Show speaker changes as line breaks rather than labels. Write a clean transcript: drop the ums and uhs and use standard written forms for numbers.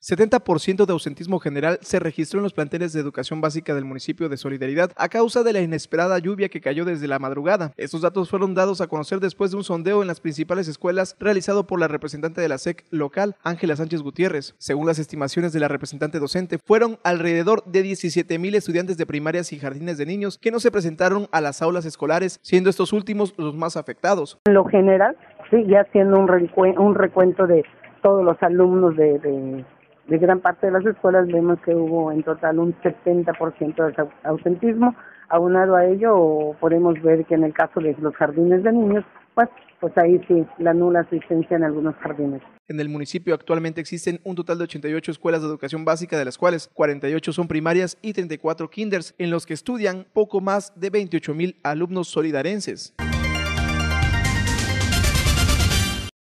70% de ausentismo general se registró en los planteles de educación básica del municipio de Solidaridad a causa de la inesperada lluvia que cayó desde la madrugada. Estos datos fueron dados a conocer después de un sondeo en las principales escuelas realizado por la representante de la SEC local, Ángela Sánchez Gutiérrez. Según las estimaciones de la representante docente, fueron alrededor de 17,000 estudiantes de primarias y jardines de niños que no se presentaron a las aulas escolares, siendo estos últimos los más afectados.
En lo general, sí, ya haciendo un recuento de todos los alumnos de gran parte de las escuelas, vemos que hubo en total un 70% de ausentismo. Aunado a ello, podemos ver que en el caso de los jardines de niños, pues ahí sí, la nula asistencia en algunos jardines.
En el municipio actualmente existen un total de 88 escuelas de educación básica, de las cuales 48 son primarias y 34 kinders, en los que estudian poco más de 28,000 alumnos solidarenses.